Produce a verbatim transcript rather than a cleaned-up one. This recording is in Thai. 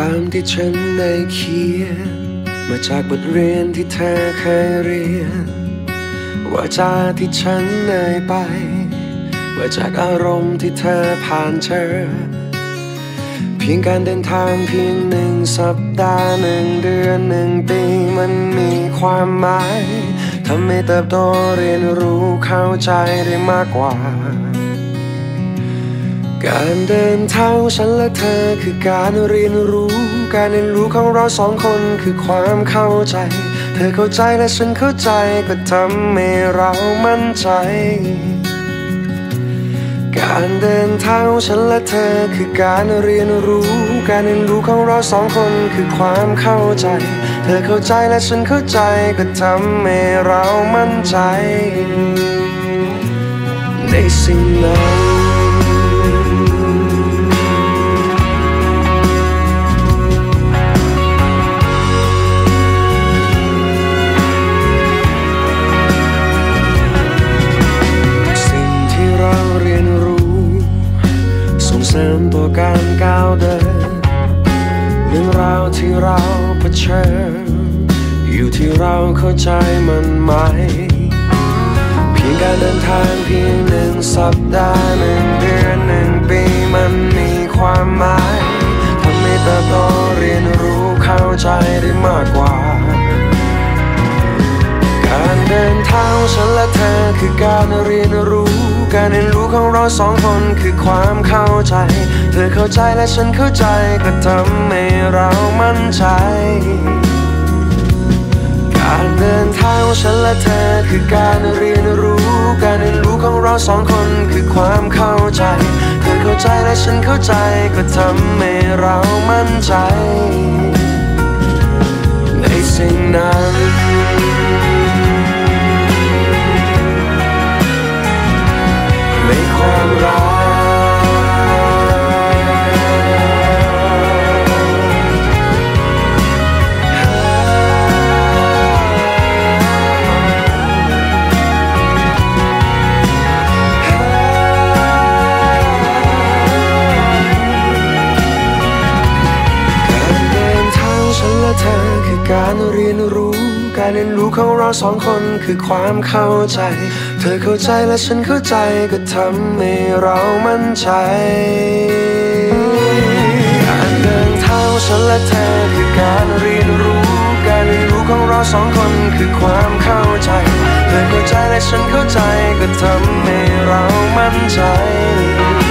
ความที่ฉันได้เขียนมาจากบทเรียนที่เธอเคยเรียนว่าจาที่ฉันเอ่ยไปว่าจากอารมณ์ที่เธอผ่านเจอเพียงการเดินทางเพียงหนึ่งสัปดาห์หนึ่งเดือนหนึ่งปีมันมีความหมายทำให้เติบโตเรียนรู้เข้าใจได้มากกว่าการเดินทางของฉันและเธอคือการเรียนรู้การเรียนรู้ของเราสองคนคือความเข้าใจเธอเข้าใจและฉันเข้าใจก็ทำให้เรามั่นใจการเดินทางของฉันและเธอคือการเรียนรู้การเรียนรู้ของเราสองคนคือความเข้าใจเธอเข้าใจและฉันเข้าใจก็ทำให้เรามั่นใจในสิ่งนั้นเสริมตัวการก้าวเดินเรื่องราวที่เราเผชิญอยู่ที่เราเข้าใจมันไหมเพียงการเดินทางเพียงหนึ่งสัปดาห์หนึ่งเดือนหนึ่งปีมันมีความหมายทำให้เติบโตเรียนรู้เข้าใจได้มากกว่าการเดินทางของฉันและเธอคือการเรียนรู้การเรียนรู้ของเราสองคนคือความเข้าใจเธอเข้าใจและฉันเข้าใจก็ทำให้เรามั่นใจการเดินทางของฉันและเธอคือการเรียนรู้การเรียนรู้ของเราสองคนคือความเข้าใจเธอเข้าใจและฉันเข้าใจก็ทำให้เรามั่นใจในสิ่งนั้นในความรักการเรียนรู้การเรียนรู้ของเราสองคนคือความเข้าใจเธอเข้าใจและฉันเข้าใจก็ทำให้เรามั่นใจการเดินทางของฉันและเธอคือการเรียนรู้การเรียนรู้ของเราสองคนคือความเข้าใจเธอเข้าใจและฉันเข้าใจก็ทำให้เรามั่นใจ